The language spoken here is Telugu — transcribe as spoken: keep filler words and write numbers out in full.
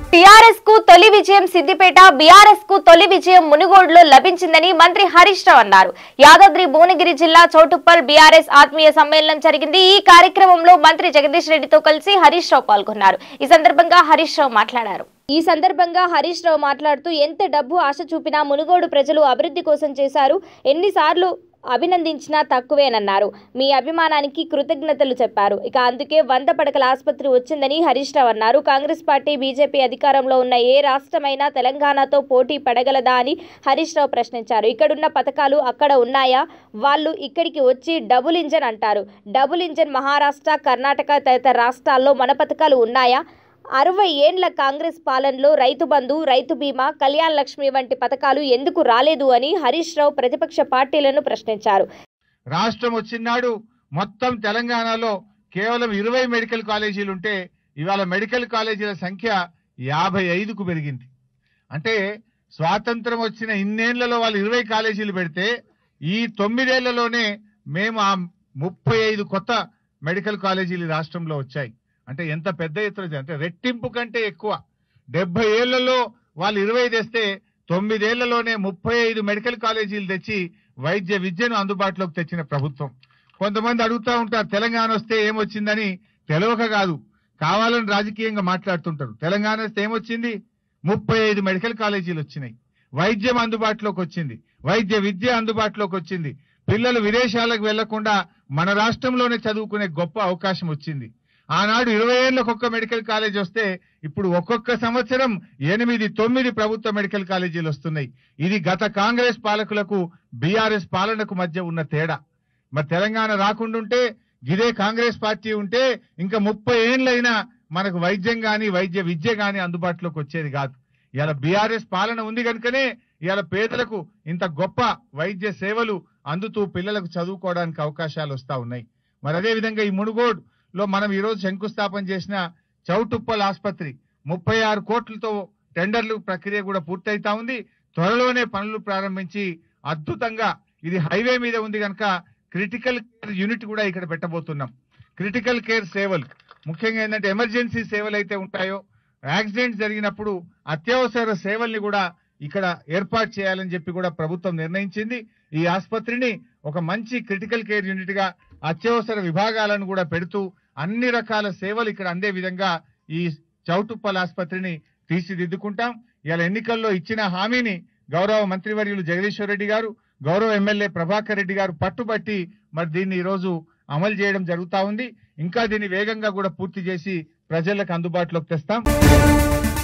టీఆర్ఎస్ కు తొలి విజయం సిద్దిపేట, బీఆర్ఎస్ కు తొలి విజయం మునుగోడులో లభించిందని మంత్రి హరీష్ రావు అన్నారు. యాదాద్రి భువనగిరి జిల్లా చౌటుప్పల్ బీఆర్ఎస్ ఆత్మీయ సమ్మేళనం జరిగింది. ఈ కార్యక్రమంలో మంత్రి జగదీష్ రెడ్డితో కలిసి హరీష్ రావు పాల్గొన్నారు. ఈ సందర్భంగా హరీష్ రావు మాట్లాడారు. ఈ సందర్భంగా హరీష్ రావు మాట్లాడుతూ ఎంత డబ్బు ఆశ చూపినా మునుగోడు ప్రజలు అభివృద్ధి కోసం చేశారు, ఎన్నిసార్లు అభినందించినా తక్కువేనన్నారు. మీ అభిమానానికి కృతజ్ఞతలు చెప్పారు. ఇక అందుకే వంద పడకల ఆసుపత్రి వచ్చిందని హరీష్ రావు అన్నారు. కాంగ్రెస్ పార్టీ బీజేపీ అధికారంలో ఉన్న ఏ రాష్ట్రమైనా తెలంగాణతో పోటీ పడగలదా అని హరీష్ రావు ప్రశ్నించారు. ఇక్కడున్న పథకాలు అక్కడ ఉన్నాయా? వాళ్ళు ఇక్కడికి వచ్చి డబుల్ ఇంజన్ అంటారు. డబుల్ ఇంజన్ మహారాష్ట్ర, కర్ణాటక తదితర రాష్ట్రాల్లో మన పథకాలు ఉన్నాయా? అరవై ఏండ్ల కాంగ్రెస్ పాలనలో రైతు బంధు, రైతు బీమా, కళ్యాణ్ లక్ష్మి వంటి పథకాలు ఎందుకు రాలేదు అని హరీష్ రావు ప్రతిపక్ష పార్టీలను ప్రశ్నించారు. రాష్ట్రం వచ్చినాడు మొత్తం తెలంగాణలో కేవలం ఇరవై మెడికల్ కాలేజీలు ఉంటే ఇవాళ మెడికల్ కాలేజీల సంఖ్య యాభై ఐదుకు పెరిగింది. అంటే స్వాతంత్రం వచ్చిన ఇన్నేళ్లలో వాళ్ళు ఇరవై కాలేజీలు పెడితే ఈ తొమ్మిదేళ్లలోనే మేము ఆ ముప్పై ఐదు కొత్త మెడికల్ కాలేజీలు రాష్ట్రంలో వచ్చాయి. అంటే ఎంత పెద్ద ఎత్తున, అంటే రెట్టింపు కంటే ఎక్కువ. డెబ్బై ఏళ్లలో వాళ్ళు ఇరవై తెస్తే తొమ్మిదేళ్లలోనే ముప్పై ఐదు మెడికల్ కాలేజీలు తెచ్చి వైద్య విద్యను అందుబాటులోకి తెచ్చిన ప్రభుత్వం. కొంతమంది అడుగుతూ ఉంటారు తెలంగాణ వస్తే ఏమొచ్చిందని. తెలియక కాదు, కావాలని రాజకీయంగా మాట్లాడుతుంటారు. తెలంగాణ వస్తే ఏమొచ్చింది? ముప్పై ఐదు మెడికల్ కాలేజీలు వచ్చినాయి, వైద్యం అందుబాటులోకి వచ్చింది, వైద్య విద్య అందుబాటులోకి వచ్చింది, పిల్లలు విదేశాలకు వెళ్లకుండా మన రాష్ట్రంలోనే చదువుకునే గొప్ప అవకాశం వచ్చింది. ఆనాడు ఇరవై ఏళ్ళకు ఒక్క మెడికల్ కాలేజ్ వస్తే ఇప్పుడు ఒక్కొక్క సంవత్సరం ఎనిమిది తొమ్మిది ప్రభుత్వ మెడికల్ కాలేజీలు వస్తున్నాయి. ఇది గత కాంగ్రెస్ పాలకులకు బీఆర్ఎస్ పాలనకు మధ్య ఉన్న తేడా. మరి తెలంగాణ రాకుండుంటే, ఇదే కాంగ్రెస్ పార్టీ ఉంటే ఇంకా ముప్పై ఏళ్ళైనా మనకు వైద్యం గాని వైద్య విద్య గాని అందుబాటులోకి వచ్చేది కాదు. ఇవాళ బీఆర్ఎస్ పాలన ఉంది కనుకనే ఇవాళ పేదలకు ఇంత గొప్ప వైద్య సేవలు అందుతూ పిల్లలకు చదువుకోవడానికి అవకాశాలు వస్తా ఉన్నాయి. మరి అదే విధంగా ఈ మునుగోడు లో మనం ఈ రోజు శంకుస్థాపన చేసిన చౌటుప్పల్ ఆసుపత్రి ముప్పై ఆరు కోట్లతో టెండర్లు ప్రక్రియ కూడా పూర్తయితా ఉంది. త్వరలోనే పనులు ప్రారంభించి అద్భుతంగా, ఇది హైవే మీద ఉంది కనుక క్రిటికల్ కేర్ యూనిట్ కూడా ఇక్కడ పెట్టబోతున్నాం. క్రిటికల్ కేర్ సేవలు ముఖ్యంగా ఏంటంటే ఎమర్జెన్సీ సేవలు అయితే ఉంటాయో, యాక్సిడెంట్ జరిగినప్పుడు అత్యవసర సేవల్ని కూడా ఇక్కడ ఏర్పాటు చేయాలని చెప్పి కూడా ప్రభుత్వం నిర్ణయించింది. ఈ ఆసుపత్రిని ఒక మంచి క్రిటికల్ కేర్ యూనిట్ గా అత్యవసర విభాగాలను కూడా పెడుతూ అన్ని రకాల సేవలు ఇక్కడ అందే విధంగా ఈ చౌటుప్పల్ ఆసుపత్రిని తీర్చిదిద్దుకుంటాం. ఇలా ఎన్నికల్లో ఇచ్చిన హామీని గౌరవ మంత్రివర్యులు జగదీశ్వర్ రెడ్డి గారు, గౌరవ ఎమ్మెల్యే ప్రభాకర్ రెడ్డి గారు పట్టుబట్టి మరి దీన్ని ఈ రోజు అమలు చేయడం జరుగుతా ఉంది. ఇంకా దీన్ని వేగంగా కూడా పూర్తి చేసి ప్రజలకు అందుబాటులోకి తెస్తాం.